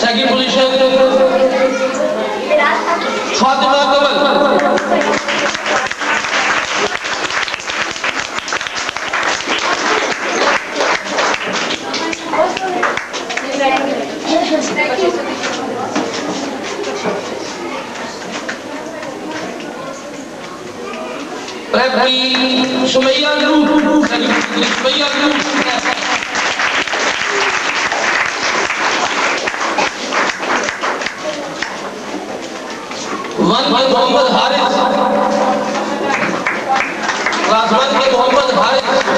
Second position Fatima Kamal. Referee Sumaiya group, Sumaiya group. One के Mohammad Haris, class one के Mohammad Haris.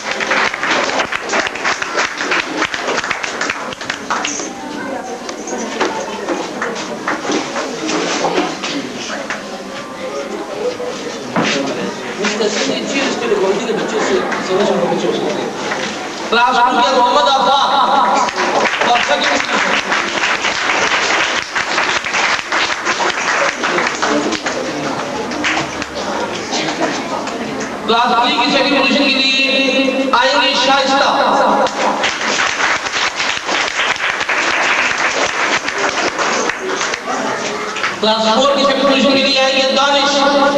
Class to के मोहम्मद आफा और सेकंड क्लास 3 की सेकंड पोजीशन के लिए आएंगे शाइस्ता। क्लास 4 की सेकंड पोजीशन के लिए आएंगे दानिश।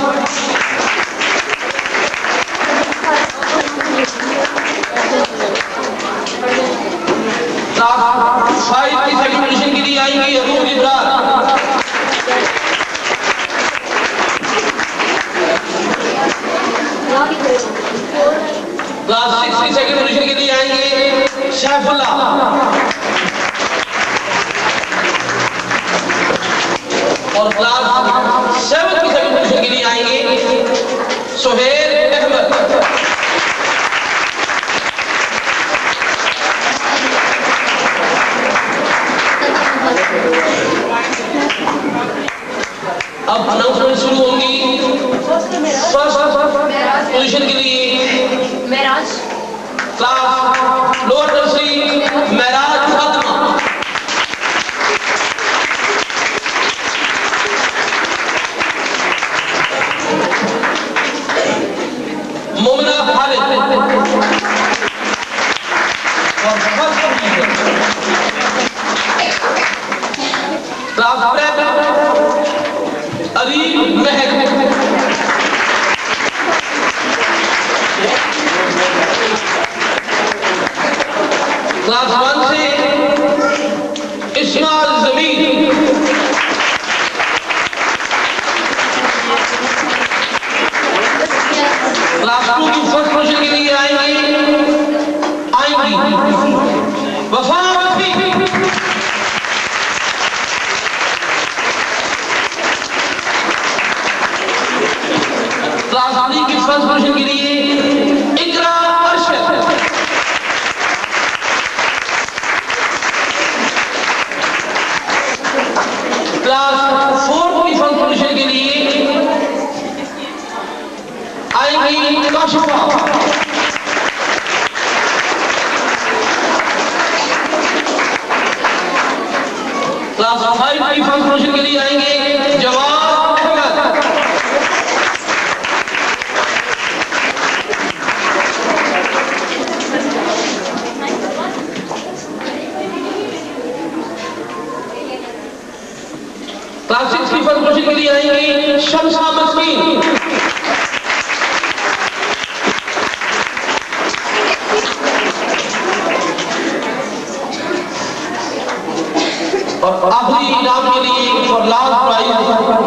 क्लास 5 की सेकंड पोजीशन के लिए आएंगे अबू इब्रार। क्लास 6 की सेकंड पोजीशन के लिए आएंगे शैफुल्ला। और क्लास 7 की सेकंड पोजीशन के लिए आएंगे सुहेल अहमद। अब अनाउंसमेंट शुरू होंगी। फर्स्ट पोजीशन के लिए Meraj, class lower nursery Meraj Fatima. Momina Khalid. और क्लास अली महक। क्लास 1 से इस्माइल जमीन। क्लास 2 की फर्स्ट पोजीशन के लिए आएंगी वफा रफी। क्लास 3 की फर्स्ट पोजीशन के लिए इकरा अरशद। क्लास 4 की फर्स्ट पोजीशन के लिए आएंगी काशिफा। क्लास 5 की फर्स्ट पोजीशन के लिए आएंगे जवाब अहमद। क्लास 6 की फर्स्ट पोजीशन के लिए आएंगे शमसा मस्कीन। और आखिरी इनाम के लिए और लास्ट प्राइज